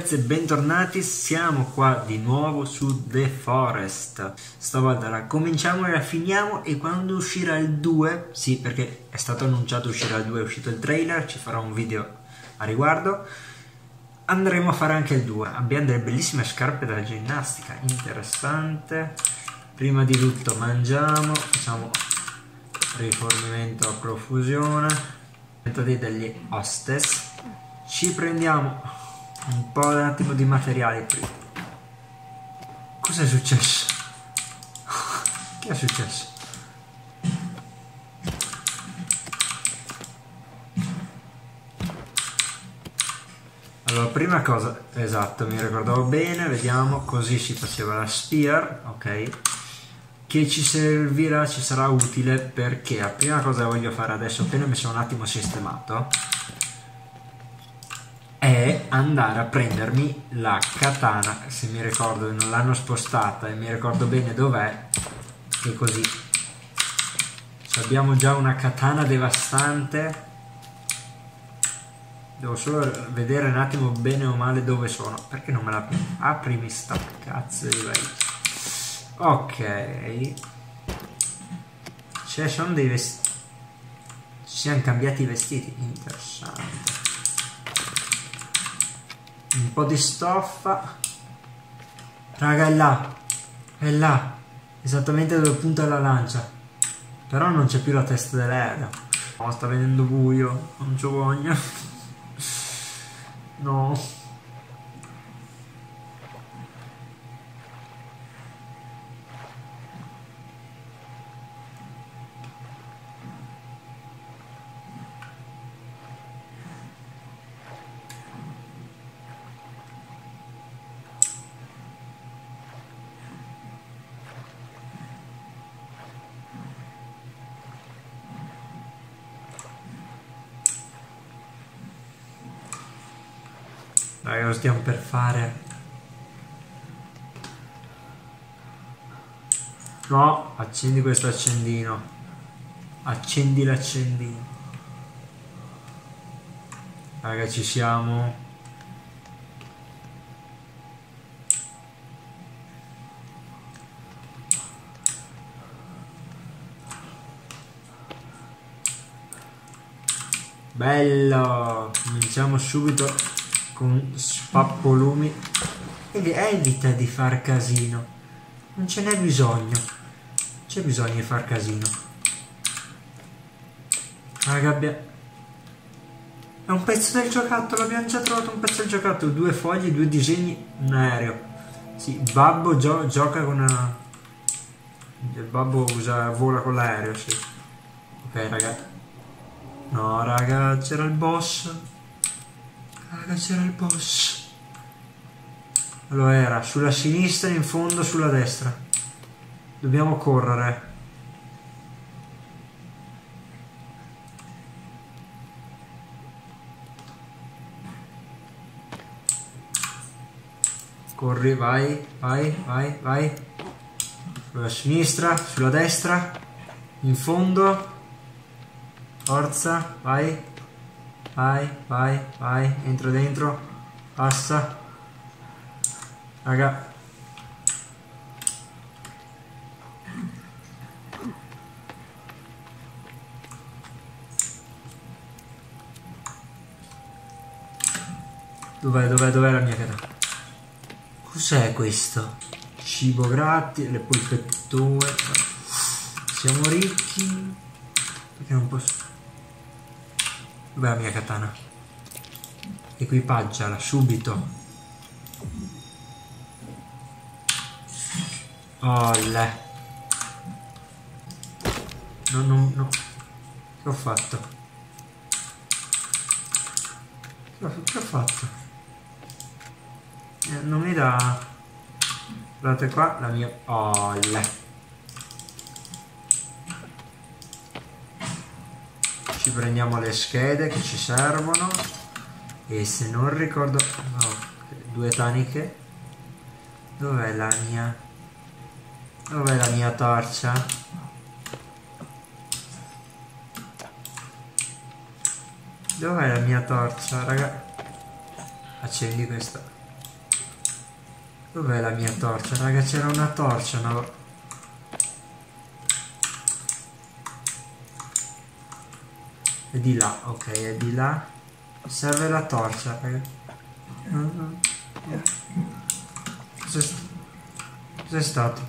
ragazzi e bentornati, siamo qua di nuovo su The Forest. Stavolta la cominciamo e la finiamo, e quando uscirà il 2, sì, perché è stato annunciato uscirà il 2, è uscito il trailer, ci farò un video a riguardo, andremo a fare anche il 2. Abbiamo delle bellissime scarpe da ginnastica, interessante. Prima di tutto mangiamo, facciamo rifornimento a profusione, degli hostess. Ci prendiamo un po' un attimo di materiali prima. Cos'è successo? Che è successo? Allora, prima cosa, esatto, mi ricordavo bene, vediamo, così si faceva la spear, ok, che ci servirà, ci sarà utile, perché la prima cosa che voglio fare adesso, appena mi sono un attimo sistemato, è andare a prendermi la katana, se mi ricordo, non l'hanno spostata e mi ricordo bene dov'è, e così abbiamo già una katana devastante. Devo solo vedere un attimo bene o male dove sono, perché non me la aprimi sta cazzo di vecchio. Ok, cioè sono dei vestiti, ci siamo cambiati i vestiti, interessante. Un po' di stoffa. Raga, è là, esattamente dove punta la lancia. Però non c'è più la testa dell'aereo. No, sta venendo buio, non ci voglio. No. Raga, lo stiamo per fare. No, accendi questo accendino. Accendi l'accendino. Raga, ci siamo. Bello. Cominciamo subito con spappolumi. Ed evita di far casino, non ce n'è bisogno, c'è bisogno di far casino. Raga, è un pezzo del giocattolo, abbiamo già trovato un pezzo del giocattolo, 2 fogli, 2 disegni, un aereo. Sì, Babbo gioca con una... il babbo vola con l'aereo, sì. Ok raga, no raga, c'era il boss. Raga, c'era il boss. Lo era sulla sinistra, in fondo, sulla destra. Dobbiamo correre. Corri, vai, vai, vai, vai. Sulla sinistra, sulla destra, in fondo. Forza, vai. Vai, vai, vai, entra dentro, passa. Raga. Dov'è la mia katana? Cos'è questo? Cibo gratis, le polpettone. Siamo ricchi. Perché non posso... Dov'è la mia katana? Equipaggiala subito. Olle. No. Che ho fatto? Che ho fatto? Non mi dà... Guardate qua la mia... Olle. Ci prendiamo le schede che ci servono. E se non ricordo... No, 2 taniche. Dov'è la mia... Dov'è la mia torcia? Dov'è la mia torcia, raga? Accendi questa. Dov'è la mia torcia? Raga, c'era una torcia, no? È di là, ok, è di là. Mi serve la torcia, raga. Cos'è stato?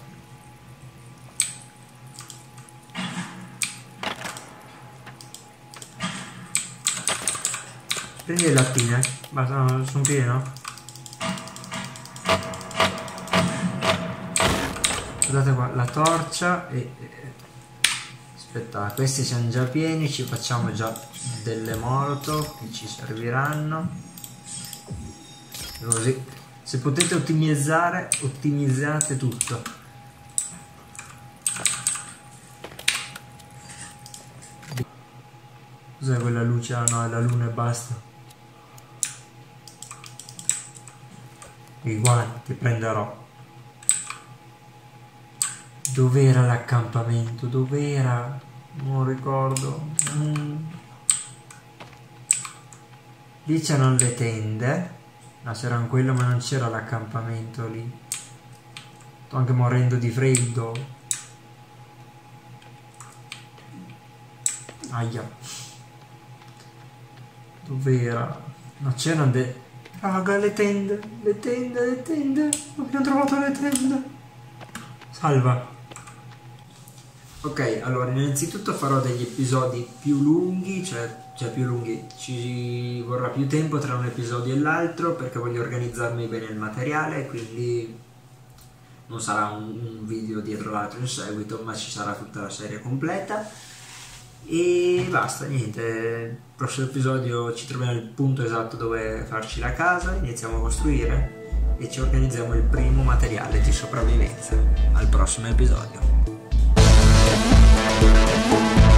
Prendi le lattine. Basta, no, sono pieno. Guardate qua, la torcia e... Aspetta, questi siamo già pieni, ci facciamo già delle molotov che ci serviranno. Così, se potete ottimizzare, ottimizzate tutto. Cos'è quella luce? Ah no, è la luna e basta. I guanti prenderò. Dov'era l'accampamento? Dov'era? Non ricordo. Lì c'erano le tende. No, c'erano quello, ma non c'era l'accampamento lì. Sto anche morendo di freddo. Aia. Dov'era? No, c'erano de... Raga, le tende. Le tende, le tende. Abbiamo trovato le tende. Salva. Ok, allora innanzitutto farò degli episodi più lunghi, cioè più lunghi, ci vorrà più tempo tra un episodio e l'altro perché voglio organizzarmi bene il materiale, quindi non sarà un video dietro l'altro in seguito, ma ci sarà tutta la serie completa. E basta, niente, il prossimo episodio ci troviamo al punto esatto dove farci la casa, iniziamo a costruire e ci organizziamo il primo materiale di sopravvivenza. Al prossimo episodio.